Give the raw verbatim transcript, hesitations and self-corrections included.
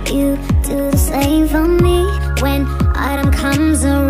you do the same for me. When autumn comes around,